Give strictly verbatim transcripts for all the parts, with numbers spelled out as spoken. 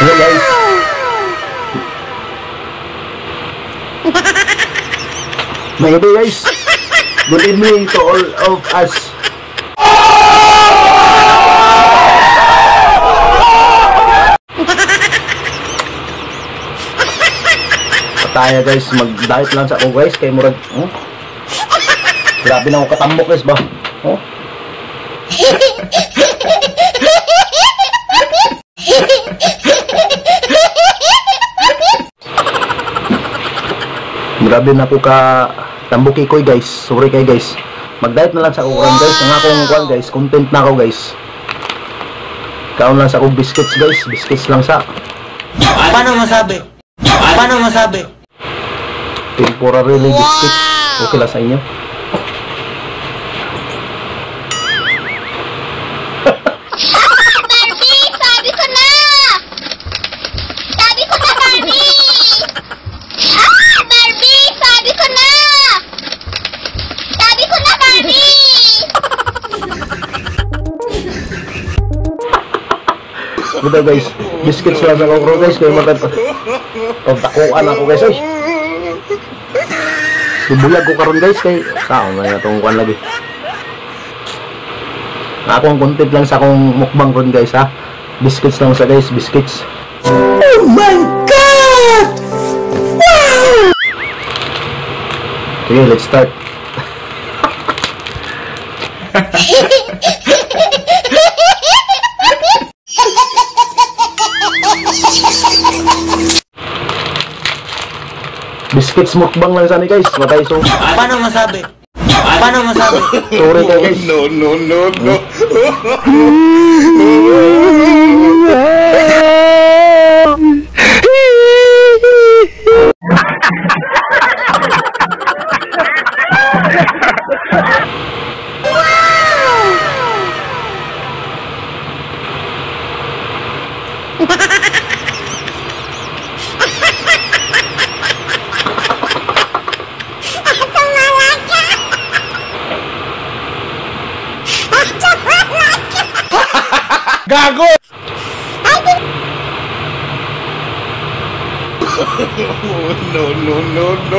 Hello guys. Maybe guys. Good evening to all of us. Pataya guys, mag-diet lang sa ako guys kay murag. Oh. Grabe na ako katambok guys ba. Oh. Grabe na ako ka tambuki ko guys. Sorry kay guys. Mag-diet na lang sa ako guys. Ang akong kwan guys, content na ako guys. Kaon lang sa ako biscuits guys. Biscuits lang sa. Paano masabi? Paano masabi? Temporarily biscuits. Okay lang sa inyo. Gitu guys, biscuit lang sa kokro guys, kaya matay pa. O takuan ako guys, ay. Dibulag ko karon guys, kay sao na itong kuan lagi. Akong content lang sa akong mukbang ron guys ha. Biscuits lang sa guys, biscuits. Oh my god! Wow! Okay, let's start. Biscuits mukbang lang sana guys, matay so. Paano masabi? Paano masabi? Sorry kayo guys. No, no, no, no. Gago! No, no, no, no.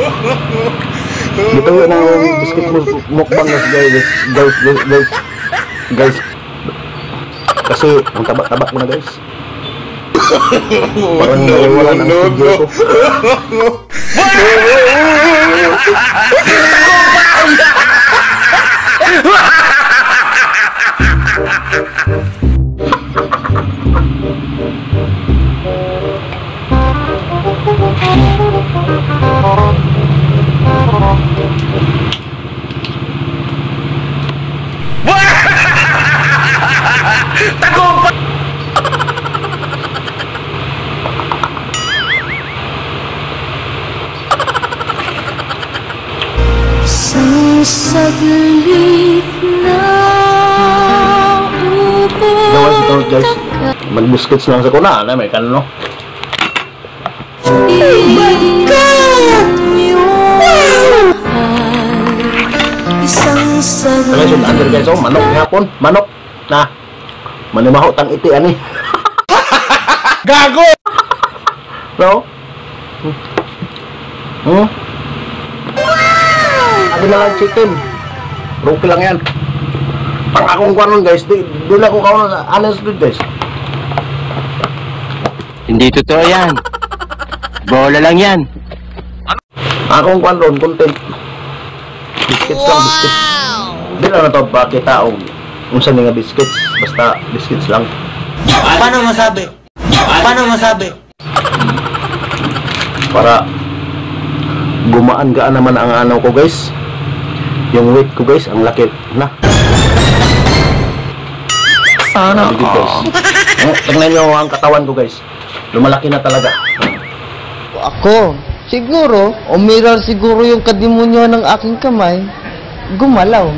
Dito na ang biscuit mukbang guys, guys, guys, guys, guys, guys. Kasi ang tabak-tabak mo na guys. Parang No, no, wala nang no, video no. ko. Tagumpay! Isang saglit na upo. Gawa si Tawad guys. Mag-biscuits lang sa kuna, na may kanino. Oh my God! Isang Kaya saglit. sun under guys, oh manok hapon, manok na. Manimaho tang iti ani. Gago! No? Hmm? Ano na lang chicken. Rookie lang yan. Pang akong kwanon guys, di, di na ko kaon sa honest dude guys. Hindi totoo yan. Bola lang yan. Akong kwanon, content. Biscuits lang, biscuits. Di lang na ito pa kita o unsa nga biscuits. Basta biscuits lang. Paano masabi? Paano masabi? Para gumaan gaan naman ang ano ko guys. Yung weight ko guys, ang laki na. Sana Good guys. Eh, tingnan nyo ang katawan ko guys. Lumalaki na talaga. Ako, siguro, umiral siguro yung kadimonyo ng aking kamay, gumalaw.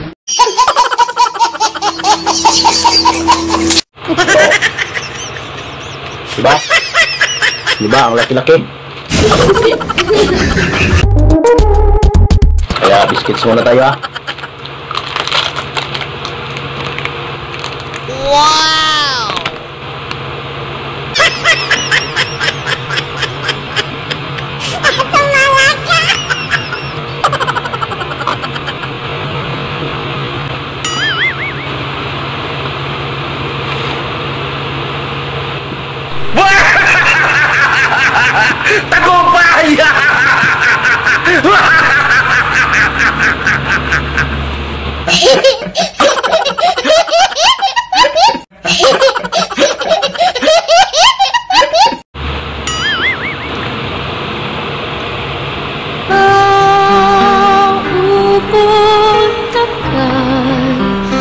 Diba? Diba? Ang laki-laki. Kaya biscuits muna tayo ah. Wow! Tagumpay! Maubot takay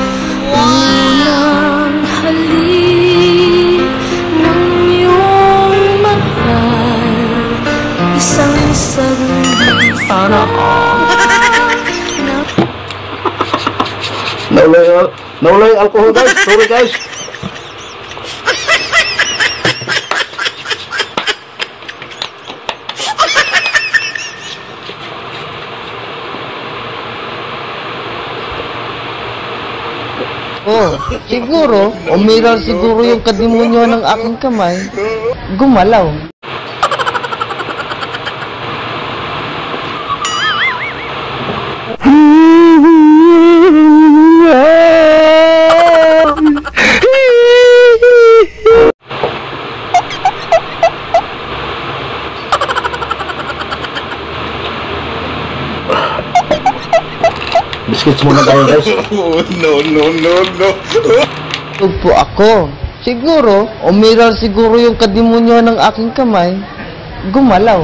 unang halik ng iyong mahal. Isang saglit Sana all. na Naulay, al- naulay alcohol guys. Sorry guys. Oh, siguro, umiral siguro yung kadimonyo ng aking kamay. Gumalaw. Biscuits muna tayo guys. Oh, no, no, no, no. Tug po ako. Siguro, umiral siguro yung kadimonyo ng aking kamay. Gumalaw.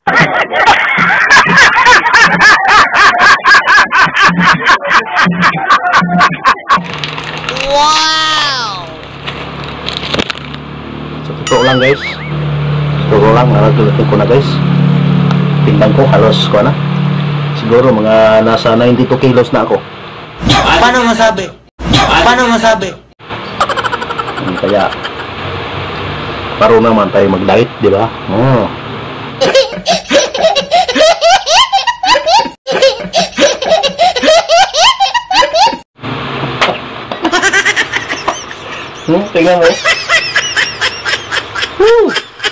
Sa totoo lang guys. Sa totoo lang, narating ko na guys. Tingnan ko, halos ko na. Siguro mga nasa ninety-two kilos na ako. Paano masabi? Paano masabi? Hmm, Kaya, paro naman tayo mag-diet, di ba? Oh. Hmm, tingnan mo. Woo!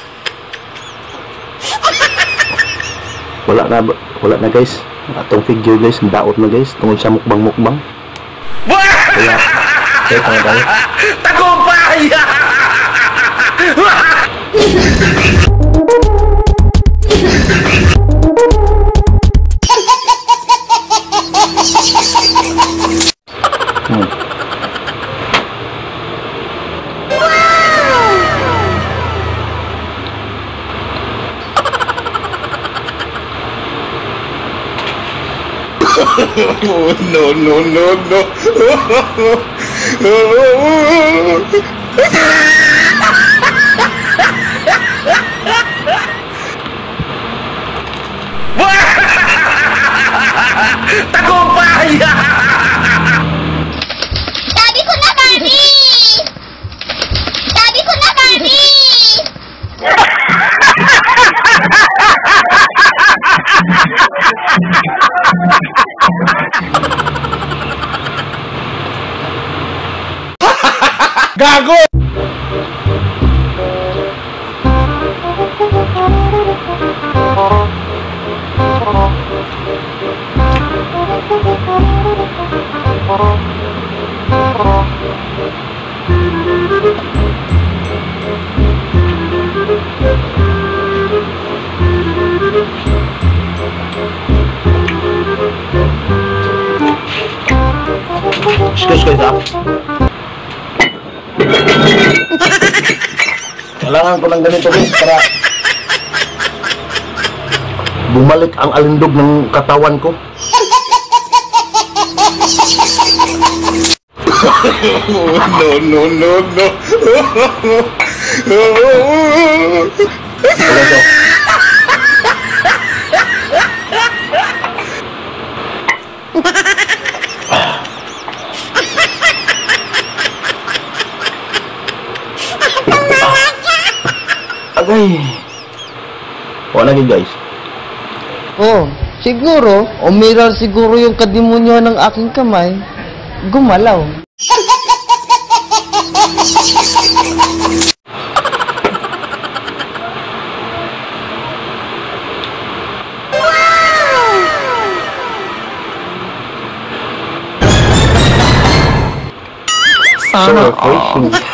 Wala na, wala na guys. Atong figure guys, daot na guys. Tungod sa mukbang-mukbang. Kaya, kaya tayo tayo. Tagumpay! Hmm. Oh, no, no, no, no. Tagumpay! Sabi ko na, Barbie! Sabi ko na, Barbie! Gago! Excuse guys ah. Kailangan ko ng ganito guys para bumalik ang alindog ng katawan ko. Oh, no, no, no, no. Wala to. Agay. Wala lagi guys. Oh, siguro, umiral siguro yung kadimonyo ng aking kamay. Gumalaw. Sana So refreshing.